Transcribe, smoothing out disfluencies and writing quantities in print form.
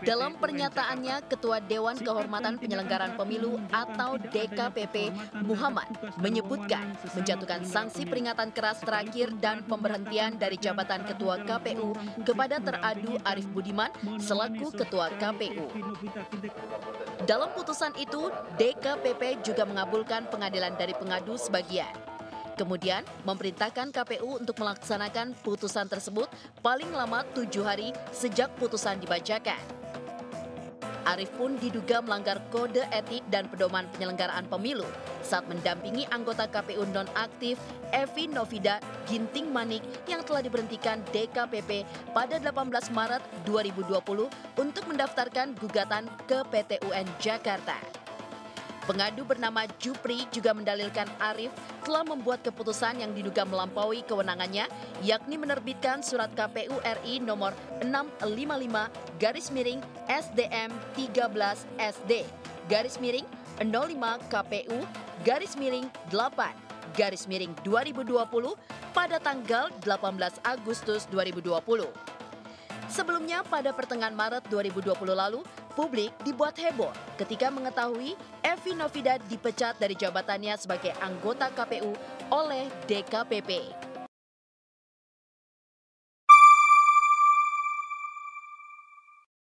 Dalam pernyataannya, Ketua Dewan Kehormatan Penyelenggaraan Pemilu atau DKPP Muhammad menyebutkan menjatuhkan sanksi peringatan keras terakhir dan pemberhentian dari jabatan Ketua KPU kepada teradu Arief Budiman selaku Ketua KPU. Dalam putusan itu, DKPP juga mengabulkan pengadilan dari pengadu sebagian. Kemudian, memerintahkan KPU untuk melaksanakan putusan tersebut paling lama 7 hari sejak putusan dibacakan. Arief pun diduga melanggar kode etik dan pedoman penyelenggaraan pemilu saat mendampingi anggota KPU nonaktif Evi Novida Ginting Manik yang telah diberhentikan DKPP pada 18 Maret 2020 untuk mendaftarkan gugatan ke PT UN Jakarta. Pengadu bernama Jupri juga mendalilkan Arief telah membuat keputusan yang diduga melampaui kewenangannya, yakni menerbitkan surat KPU RI nomor 655 SDM 13 SD 05 KPU 8 2020 pada tanggal 18 Agustus 2020. Sebelumnya pada pertengahan Maret 2020 lalu, publik dibuat heboh ketika mengetahui Evi Novida dipecat dari jabatannya sebagai anggota KPU oleh DKPP.